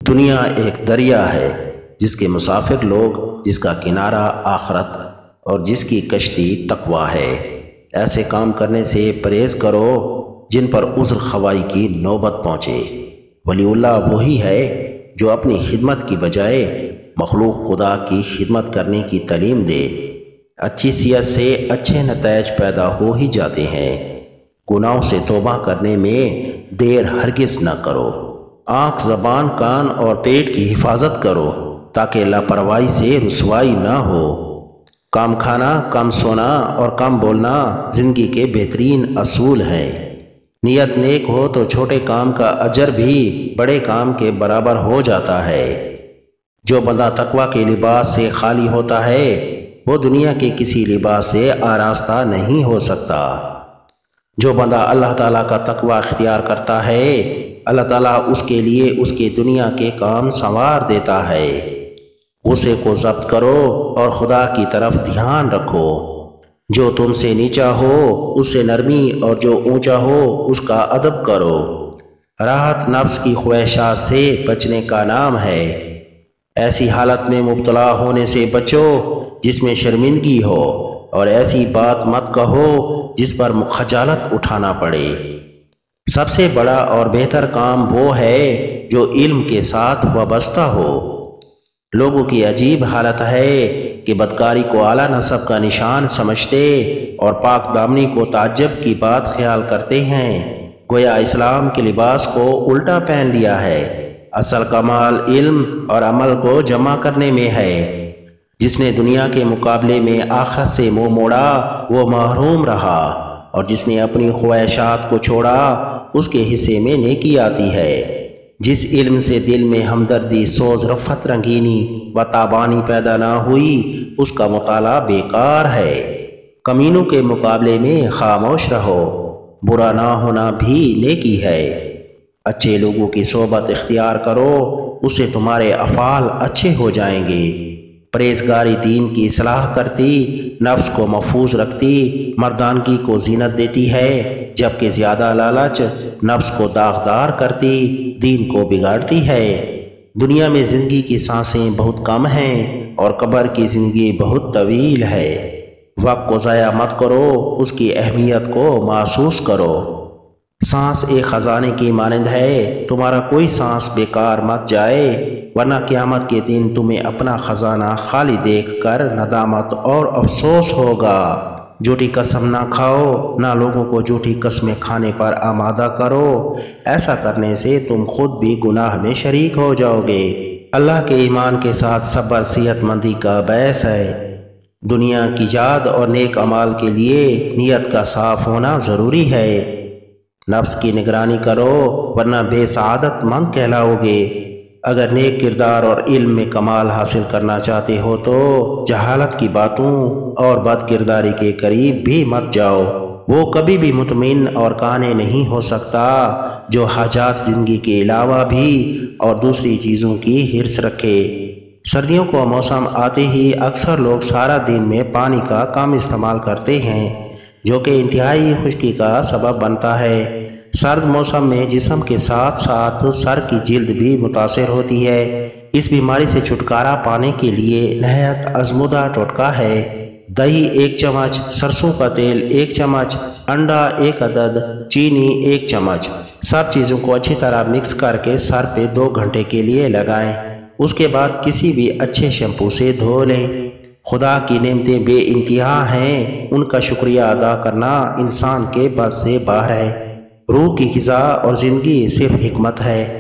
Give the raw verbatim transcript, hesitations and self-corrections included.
دنیا ایک دریا ہے جس کے مسافر لوگ، جس کا کنارہ آخرت اور جس کی کشتی تقویٰ ہے۔ ایسے کام کرنے سے پرہیز کرو جن پر عذر خوائی کی نوبت پہنچے۔ ولی اللہ وہی ہے جو اپنی خدمت کی بجائے مخلوق خدا کی خدمت کرنے کی تعلیم دے۔ اچھی صحت سے اچھے نتائج پیدا ہو ہی جاتے ہیں۔ گناہوں سے توبہ کرنے میں دیر ہرگز نہ کرو۔ آنکھ، زبان، کان اور پیٹ کی حفاظت کرو تاکہ لاپرواہی سے رسوائی نہ ہو۔ کم کھانا، کم سونا اور کم بولنا زندگی کے بہترین اصول ہیں۔ نیت نیک ہو تو چھوٹے کام کا اجر بھی بڑے کام کے برابر ہو جاتا ہے۔ جو بندہ تقویٰ کے لباس سے خالی ہوتا ہے وہ دنیا کے کسی لباس سے آراستہ نہیں ہو سکتا۔ جو بندہ اللہ تعالیٰ کا تقویٰ اختیار کرتا ہے اللہ تعالیٰ اس کے لیے اس کے دنیا کے کام سنوار دیتا ہے۔ غصے کو ضبط کرو اور خدا کی طرف دھیان رکھو۔ جو تم سے نیچا ہو اس سے نرمی اور جو اونچا ہو اس کا ادب کرو۔ راحت نفس کی خواہشات سے بچنے کا نام ہے۔ ایسی حالت میں مبتلا ہونے سے بچو جس میں شرمندگی ہو، اور ایسی بات مت کہو جس پر خجالت اٹھانا پڑے۔ سب سے بڑا اور بہتر کام وہ ہے جو علم کے ساتھ وابستہ ہو۔ لوگوں کی عجیب حالت ہے کہ بدکاری کو اعلیٰ نسب کا نشان سمجھتے اور پاک دامنی کو تعجب کی بات خیال کرتے ہیں، گویا اسلام کے لباس کو الٹا پہن لیا ہے۔ اصل کمال علم اور عمل کو جمع کرنے میں ہے۔ جس نے دنیا کے مقابلے میں آخرت سے منہ موڑا وہ محروم رہا، اور جس نے اپنی خواہشات کو چھوڑا اس کے حصے میں نیکی آتی ہے۔ جس علم سے دل میں ہمدردی، سوز، رفت، رنگینی و تابانی پیدا نہ ہوئی اس کا مطالعہ بیکار ہے۔ کمینوں کے مقابلے میں خاموش رہو، برا نہ ہونا بھی نیکی ہے۔ اچھے لوگوں کی صحبت اختیار کرو، اس سے تمہارے افعال اچھے ہو جائیں گے۔ پرہیزگاری دین کی اصلاح کرتی، نفس کو محفوظ رکھتی، مردانگی کو زینت دیتی ہے، جبکہ زیادہ لالچ نفس کو داغدار کرتی، دین کو بگاڑتی ہے۔ دنیا میں زندگی کی سانسیں بہت کم ہیں اور قبر کی زندگی بہت طویل ہے۔ وقت کو ضائع مت کرو، اس کی اہمیت کو محسوس کرو۔ سانس ایک خزانے کی مانند ہے، تمہارا کوئی سانس بیکار مت جائے، ورنہ قیامت کے دن تمہیں اپنا خزانہ خالی دیکھ کر ندامت اور افسوس ہوگا۔ جھوٹی قسم نہ کھاؤ، نہ لوگوں کو جھوٹی قسمیں کھانے پر آمادہ کرو، ایسا کرنے سے تم خود بھی گناہ میں شریک ہو جاؤ گے۔ اللہ کے ایمان کے ساتھ صبر صحت مندی کا باعث ہے۔ دنیا کی یاد اور نیک اعمال کے لیے نیت کا صاف ہونا ضروری ہے۔ نفس کی نگرانی کرو ورنہ بے سعادت مند کہلاؤ گے۔ اگر نیک کردار اور علم میں کمال حاصل کرنا چاہتے ہو تو جہالت کی باتوں اور بد کرداری کے قریب بھی مت جاؤ۔ وہ کبھی بھی مطمئن اور قانع نہیں ہو سکتا جو حاجات زندگی کے علاوہ بھی اور دوسری چیزوں کی حرص رکھے۔ سردیوں کا موسم آتے ہی اکثر لوگ سارا دن میں پانی کا کم استعمال کرتے ہیں، جو کہ انتہائی خشکی کا سبب بنتا ہے۔ سرد موسم میں جسم کے ساتھ ساتھ سر کی جلد بھی متاثر ہوتی ہے۔ اس بیماری سے چھٹکارا پانے کے لیے نہایت آزمودہ ٹوٹکا ہے۔ دہی ایک چمچ، سرسوں کا تیل ایک چمچ، انڈا ایک عدد، چینی ایک چمچ، سب چیزوں کو اچھی طرح مکس کر کے سر پہ دو گھنٹے کے لیے لگائیں۔ اس کے بعد کسی بھی اچھے شیمپو سے دھو لیں۔ خدا کی نعمتیں بے انتہا ہیں، ان کا شکریہ ادا کرنا انسان کے بس سے باہر ہے۔ روح کی غذا اور زندگی صرف حکمت ہے۔